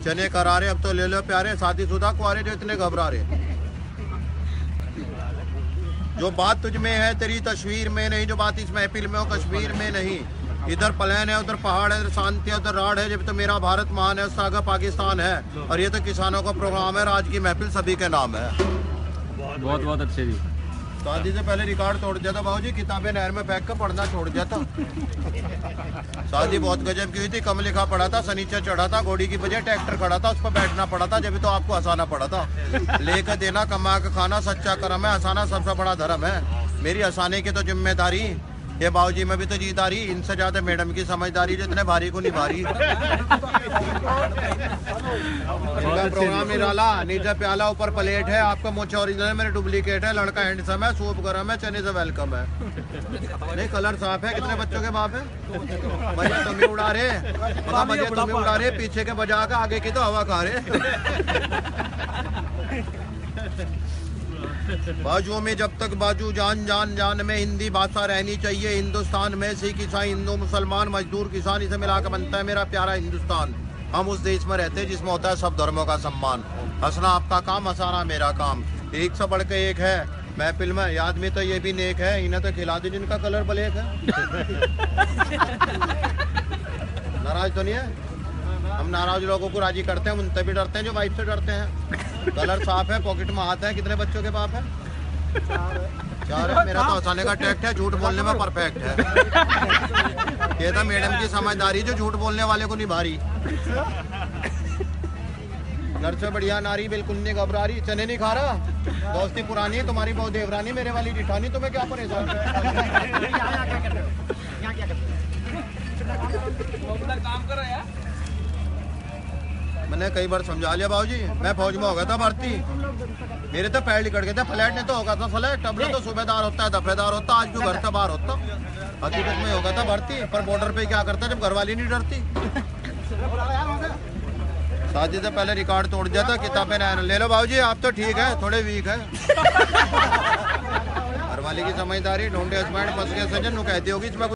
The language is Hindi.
चने करारे अब तो ले लो प्यारे, शादीशुदा कुआरे जो इतने घबरा रहे। जो बात तुझ में है तेरी तस्वीर में नहीं, जो बात इस महफिल में हो कश्मीर में नहीं। इधर प्लेन है, उधर पहाड़ है, इधर शांति है, उधर राड है। जब तो मेरा भारत महान है, उससे आगे पाकिस्तान है। और ये तो किसानों का प्रोग्राम है, आज की महफिल सभी के नाम है। बहुत बहुत अच्छे जी। शादी से पहले रिकॉर्ड तोड़ दिया था बाबूजी, किताबें नहर में फेंक कर पढ़ना छोड़ दिया था। शादी बहुत गजब की हुई थी, कम लिखा पड़ा था, सनीचर चढ़ा था, घोड़ी की बजाय ट्रैक्टर खड़ा था, उस पर बैठना पड़ा था, जब तो आपको हंसाना पड़ा था। लेकर देना, कमा के खाना सच्चा कर्म है, हंसाना सबसे बड़ा धर्म है। मेरी हंसाने की तो जिम्मेदारी ये बाबूजी में भी तो जीदारी, इनसे ज्यादा मैडम की समझदारी, जितने भारी को निभारी। प्रोग्राम निराला, नीचे प्याला ऊपर प्लेट है, आपका मुझे ओरिजिनल है, मेरे डुप्लीकेट है। लड़का हैंडसम है, सूप गरम है, चने से वेलकम है। नहीं कलर साफ है। कितने बच्चों के बाप है? मजे तुम ही उड़ा रहे, मजे तुम ही उड़ा रहे, पीछे के बजा के आगे की तो हवा खा रहे। बाजुओं में जब तक बाजू, जान जान जान में हिंदी भाषा रहनी चाहिए। हिंदुस्तान में सिख ईसाई हिंदू मुसलमान मजदूर किसान, इसे मिलाकर बनता है मेरा प्यारा हिंदुस्तान। हम उस देश में रहते हैं जिसमें होता है सब धर्मों का सम्मान। हंसना आपका काम, हंसाना मेरा काम। एक से बढ़ के एक है महफिल में, याद में तो ये भी नेक है। इन्हें तो खिला दी जिनका कलर ब्लैक है। नाराज तो नहीं है? हम नाराज लोगों को राजी करते हैं, उनसे भी डरते हैं जो वाइफ से डरते हैं। कलर साफ है, पॉकेट में हाथ है। कितने बच्चों के बाप है? 4 है। मेरा तो हंसाने का टैक्ट है, झूठ बोलने में परफेक्ट है। ये था मैडम की समझदारी, जो झूठ बोलने वाले को निभा रही। घर से बढ़िया नारी बिल्कुल नहीं घबरा रही। चने नहीं खा रहा, दोस्ती पुरानी है तुम्हारी, बहुत देवरानी, मेरे वाली जिठानी। तुम्हें क्या परेशान? काम कर रहा है। मैंने कई बार समझा लिया बाबूजी, मैं फौज में हो गया था भर्ती, मेरे तो पैर लिकट गए थे। फ्लैट ने तो होगा था फ्लैट, अब तो सूबेदार होता है, दफेदार होता, आज भी घर से बाहर होता। हकीकत में होगा था भर्ती, पर बॉर्डर पे क्या करता जब घरवाली नहीं डरती। शादी से पहले रिकॉर्ड तोड़ दिया था, किताबें ले लो बाबूजी, आप तो ठीक है, थोड़े वीक है। घरवाली की समझदारी, ढूंढे हस्बैंड फंस गए सजन, कहती होगी इसमें